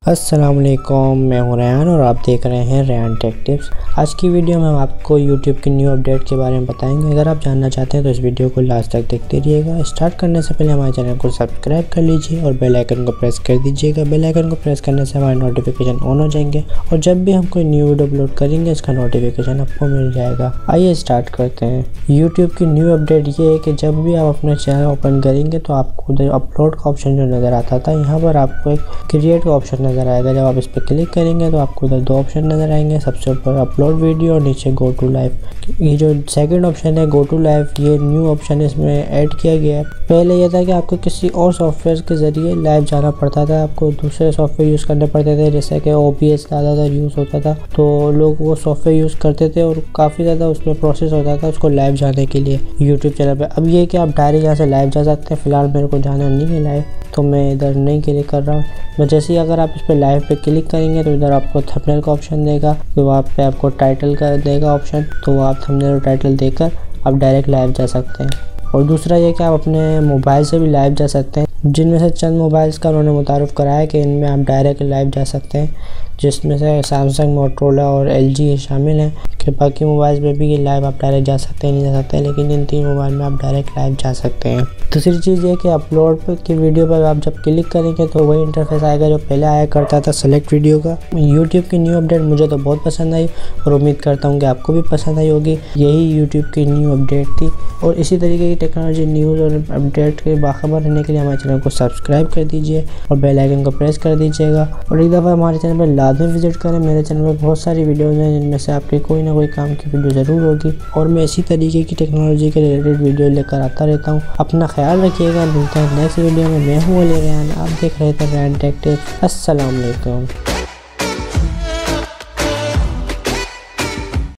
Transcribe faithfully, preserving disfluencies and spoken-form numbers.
अस्सलाम वालेकुम, मैं हूं रेहान और आप देख रहे हैं रेहान टेक टिप्स। आज की वीडियो में हम आपको यूट्यूब की न्यू अपडेट के बारे में बताएंगे। अगर आप जानना चाहते हैं तो इस वीडियो को लास्ट तक देखते रहिएगा। स्टार्ट करने से पहले हमारे चैनल को सब्सक्राइब कर लीजिए और बेल आइकन को प्रेस कर दीजिएगा। बेल आइकन को प्रेस करने से हमारे नोटिफिकेशन ऑन हो जाएंगे और जब भी हम कोई न्यू वीडियो अपलोड करेंगे इसका नोटिफिकेशन आपको मिल जाएगा। आइए स्टार्ट करते हैं। यूट्यूब की न्यू अपडेट ये है कि जब भी आप अपना चैनल ओपन करेंगे तो आपको उधर अपलोड का ऑप्शन जो नज़र आता था, यहाँ पर आपको एक क्रिएट का ऑप्शन नज़र आएगा। जब आप इस पर क्लिक करेंगे तो आपको उधर दो ऑप्शन नज़र आएंगे, सबसे ऊपर अपलोड वीडियो और नीचे गो टू लाइव। ये जो सेकंड ऑप्शन है गो टू लाइव, ये न्यू ऑप्शन इसमें ऐड किया गया है। पहले यह था कि आपको किसी और सॉफ्टवेयर के ज़रिए लाइव जाना पड़ता था, आपको दूसरे सॉफ्टवेयर यूज़ करने पड़ते थे, जैसे कि ओ बी एस ज़्यादातर यूज़ होता था, तो लोग वो सॉफ्टवेयर यूज़ करते थे और काफ़ी ज़्यादा उसमें प्रोसेस होता था उसको लाइव जाने के लिए यूट्यूब चैनल पर। अब ये कि आप डायरेक्ट यहाँ से लाइव जा सकते हैं। फ़िलहाल मेरे को जाना नहीं है लाइव, तो मैं इधर नहीं क्लिक कर रहा हूँ। मैं जैसे ही अगर आप इस पर लाइव पे क्लिक करेंगे तो इधर आपको थंबनेल का ऑप्शन देगा, तो वहाँ पे आपको टाइटल का देगा ऑप्शन, तो आप थंबनेल और टाइटल देकर आप डायरेक्ट लाइव जा सकते हैं। और दूसरा ये कि आप अपने मोबाइल से भी लाइव जा सकते हैं, जिनमें से चंद मोबाइल्स का उन्होंने मुतारफ़ कराया कि इनमें आप डायरेक्ट लाइव जा सकते हैं, जिसमें से सैमसंग, मोटरोला और एल जी शामिल हैं। कि बाकी मोबाइल में भी ये लाइव आप डायरेक्ट जा सकते हैं नहीं जा सकते हैं, लेकिन इन तीन मोबाइल में आप डायरेक्ट लाइव जा सकते हैं। दूसरी चीज़ ये कि अपलोड की वीडियो पर आप जब क्लिक करेंगे तो वही इंटरफेस आएगा जो पहले आया करता था सेलेक्ट वीडियो का। यूट्यूब की न्यू अपडेट मुझे तो बहुत पसंद आई और उम्मीद करता हूँ कि आपको भी पसंद आई होगी। यही यूट्यूब की न्यू अपडेट थी और इसी तरीके की टेक्नोलॉजी न्यूज़ और अपडेट के बाखबर रहने के लिए हमारे चैनल को सब्सक्राइब कर दीजिए और बेल आइकन को प्रेस कर दीजिएगा। और एक दफ़ा हमारे चैनल पर लाजमी विजिट करें। मेरे चैनल पर बहुत सारी वीडियोज़ हैं जिनमें से आपके कोई ना कोई काम की वीडियो ज़रूर होगी और मैं इसी तरीके की टेक्नोलॉजी के रिलेटेड वीडियो लेकर आता रहता हूँ। अपना ख्याल रखिएगा। मिलते हैं नेक्स्ट वीडियो में। मैं हूँ रेहान, आप देख रहे थे रेहान टेक टिप्स। अस्सलाम वालेकुम।